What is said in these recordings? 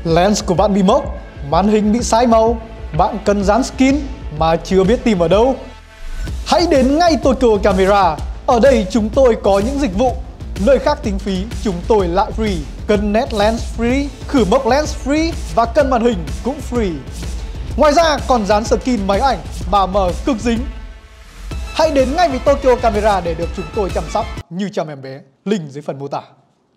Lens của bạn bị mốc, màn hình bị sai màu, bạn cần dán skin mà chưa biết tìm ở đâu. Hãy đến ngay Tokyo Camera. Ở đây chúng tôi có những dịch vụ. Nơi khác tính phí, chúng tôi lại free. Cân nét lens free, khử mốc lens free và cân màn hình cũng free. Ngoài ra còn dán skin máy ảnh, bà mờ cực dính. Hãy đến ngay với Tokyo Camera để được chúng tôi chăm sóc như chăm em bé. Link dưới phần mô tả.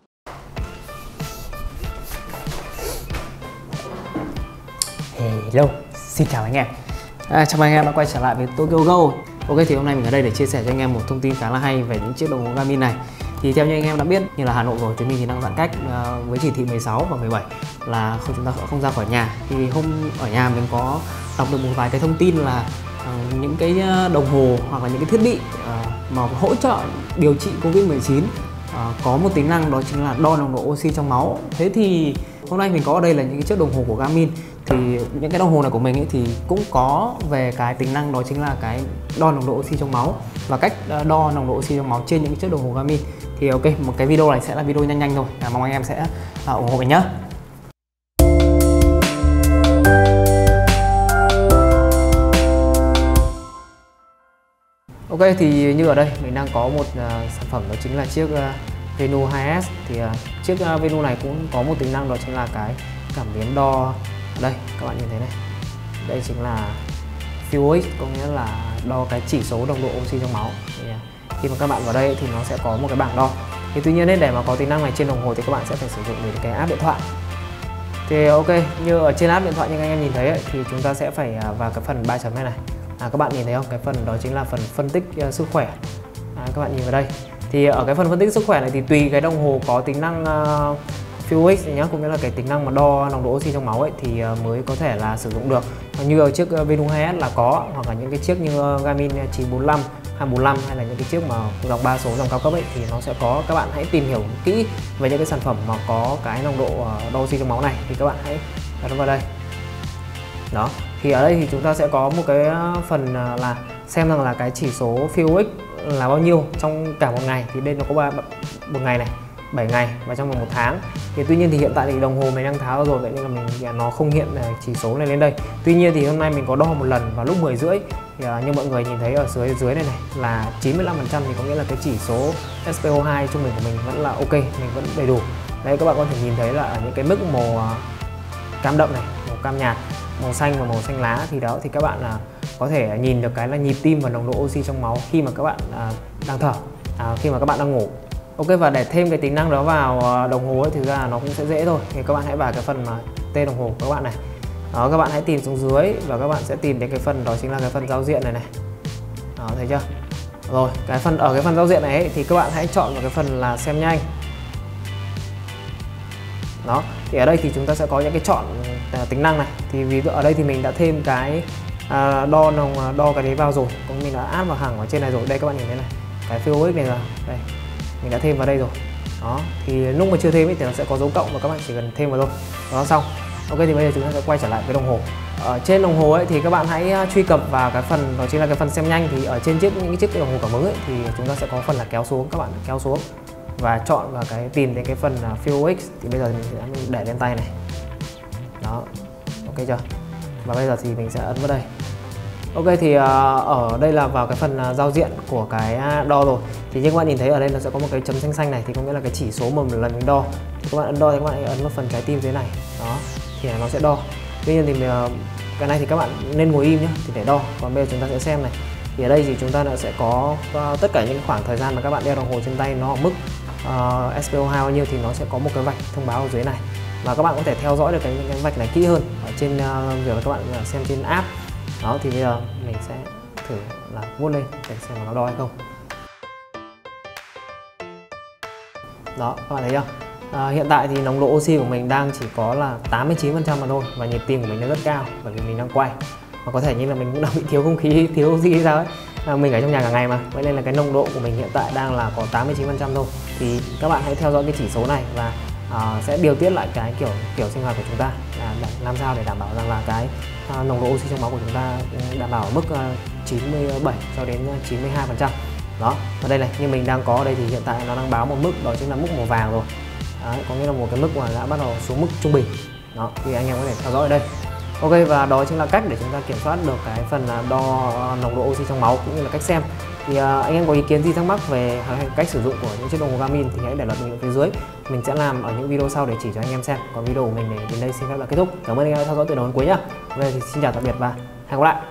Hello, xin chào anh em. Chào mừng anh em đã quay trở lại với Tokyo Go. Ok, thì hôm nay mình ở đây để chia sẻ cho anh em một thông tin khá là hay về những chiếc đồng hồ Garmin này. Thì theo như anh em đã biết, như là Hà Nội rồi thì mình thì đang giãn cách với chỉ thị 16 và 17 là chúng ta không ra khỏi nhà. Thì hôm ở nhà mình có đọc được một vài cái thông tin là những cái đồng hồ hoặc là những cái thiết bị mà hỗ trợ điều trị Covid-19 có một tính năng đó chính là đo nồng độ oxy trong máu. Thế thì hôm nay mình có ở đây là những cái chiếc đồng hồ của Garmin. Thì những cái đồng hồ này của mình ấy thì cũng có về cái tính năng đó chính là cái đo nồng độ oxy trong máu và cách đo nồng độ oxy trong máu trên những chiếc đồng hồ Garmin. Thì ok, một cái video này sẽ là video nhanh thôi, mong anh em sẽ ủng hộ mình nhé. Ok, thì như ở đây mình đang có một sản phẩm đó chính là chiếc Venu 2S. Thì chiếc Venu này cũng có một tính năng đó chính là cái cảm biến đo. Ở đây các bạn nhìn thấy này, đây chính là VOX, có nghĩa là đo cái chỉ số nồng độ oxy trong máu. Thì khi mà các bạn vào đây thì nó sẽ có một cái bảng đo. Thì tuy nhiên để mà có tính năng này trên đồng hồ thì các bạn sẽ phải sử dụng đến cái app điện thoại. Thì ok, như ở trên app điện thoại như anh em nhìn thấy ấy, thì chúng ta sẽ phải vào cái phần 3 chấm này. Các bạn nhìn thấy không? Cái phần đó chính là phần phân tích sức khỏe. Các bạn nhìn vào đây. Thì ở cái phần phân tích sức khỏe này thì tùy cái đồng hồ có tính năng VOX nhá, cũng như là cái tính năng mà đo nồng độ oxy trong máu ấy thì mới có thể là sử dụng được. Như ở chiếc Venu 2S là có, hoặc là những cái chiếc như Garmin 945, 245 hay là những cái chiếc mà dòng 3 số, dòng cao cấp ấy thì nó sẽ có. Các bạn hãy tìm hiểu kỹ về những cái sản phẩm mà có cái nồng độ đo oxy trong máu này thì các bạn hãy ấn vào đây. Đó, thì ở đây thì chúng ta sẽ có một cái phần là xem rằng là cái chỉ số VOX là bao nhiêu trong cả một ngày. Thì đây nó có một ngày này, 7 ngày và trong vòng 1 tháng. Thì tuy nhiên thì hiện tại thì đồng hồ mình đang tháo rồi, vậy nên là nó không hiện chỉ số này lên đây. Tuy nhiên thì hôm nay mình có đo một lần vào lúc 10 rưỡi thì như mọi người nhìn thấy ở dưới này là 95%, thì có nghĩa là cái chỉ số SpO2 trung bình của mình vẫn là ok, mình vẫn đầy đủ. Đây các bạn có thể nhìn thấy là ở những cái mức màu cam đậm này, màu cam nhạt, màu xanh và màu xanh lá thì đó thì các bạn có thể nhìn được cái là nhịp tim và nồng độ oxy trong máu khi mà các bạn đang thở, khi mà các bạn đang ngủ. Ok, và để thêm cái tính năng đó vào đồng hồ ấy, thực ra nó cũng sẽ dễ thôi. Thì các bạn hãy vào cái phần mà tên đồng hồ của các bạn này. Đó, các bạn hãy tìm xuống dưới và các bạn sẽ tìm đến cái phần đó chính là cái phần giao diện này. Đó, thấy chưa? Rồi, ở cái phần giao diện này ấy, thì các bạn hãy chọn vào cái phần là xem nhanh. Đó, thì ở đây thì chúng ta sẽ có những cái chọn tính năng này. Thì ví dụ ở đây thì mình đã thêm cái đo cái đấy vào rồi, mình đã add vào hàng ở trên này rồi. Đây các bạn nhìn thấy này, cái VOX này là đây, mình đã thêm vào đây rồi. Đó, thì lúc mà chưa thêm ấy, thì nó sẽ có dấu cộng và các bạn chỉ cần thêm vào thôi. Đó, xong. Ok, thì bây giờ chúng ta sẽ quay trở lại với đồng hồ. Ở trên đồng hồ ấy thì các bạn hãy truy cập vào cái phần đó chính là cái phần xem nhanh. Thì ở trên những cái chiếc đồng hồ cảm ứng ấy thì chúng ta sẽ có phần là kéo xuống, các bạn kéo xuống và chọn vào cái tìm đến cái phần VOX. Thì bây giờ mình sẽ để lên tay này. Đó, ok chưa? Và bây giờ thì mình sẽ ấn vào đây. Ok, thì ở đây là vào cái phần giao diện của cái đo rồi. Thì như các bạn nhìn thấy ở đây nó sẽ có một cái chấm xanh xanh này, thì có nghĩa là cái chỉ số mà một lần mình đo. Thì các bạn ấn đo thì các bạn ấn vào phần trái tim dưới này. Đó, thì nó sẽ đo. Tuy nhiên thì cái này thì các bạn nên ngồi im nhé, thì để đo. Còn bây giờ chúng ta sẽ xem này. Thì ở đây thì chúng ta sẽ có tất cả những khoảng thời gian mà các bạn đeo đồng hồ trên tay nó ở mức SpO2 bao nhiêu thì nó sẽ có một cái vạch thông báo ở dưới này. Và các bạn có thể theo dõi được cái vạch này kỹ hơn ở trên việc là các bạn xem trên app. Đó, thì bây giờ mình sẽ thử là vuốt lên để xem nó đo hay không. Đó, các bạn thấy chưa? Hiện tại thì nồng độ oxy của mình đang chỉ có là 89% mà thôi, và nhịp tim của mình nó rất cao bởi vì mình đang quay. Và có thể như là mình cũng đang bị thiếu không khí, thiếu oxy hay sao ấy. Mình ở trong nhà cả ngày mà, vậy nên là cái nồng độ của mình hiện tại đang là có 89% thôi. Thì các bạn hãy theo dõi cái chỉ số này và sẽ điều tiết lại cái kiểu sinh hoạt của chúng ta, làm sao để đảm bảo rằng là cái nồng độ oxy trong máu của chúng ta đảm bảo ở mức 97 cho đến 92%. Đó, ở đây này, như mình đang có ở đây thì hiện tại nó đang báo một mức đó chính là mức màu vàng rồi. Đấy, có nghĩa là một cái mức mà đã bắt đầu xuống mức trung bình. Đó, thì anh em có thể theo dõi ở đây. Ok, và đó chính là cách để chúng ta kiểm soát được cái phần đo nồng độ oxy trong máu cũng như là cách xem. Thì anh em có ý kiến gì thắc mắc về cách sử dụng của những chiếc đồng hồ Garmin thì hãy để lại bình luận phía dưới. Mình sẽ làm ở những video sau để chỉ cho anh em xem. Còn video của mình đến đây xin phép là kết thúc. Cảm ơn anh em đã theo dõi từ đầu đến cuối nhá. Bây giờ thì xin chào tạm biệt và hẹn gặp lại.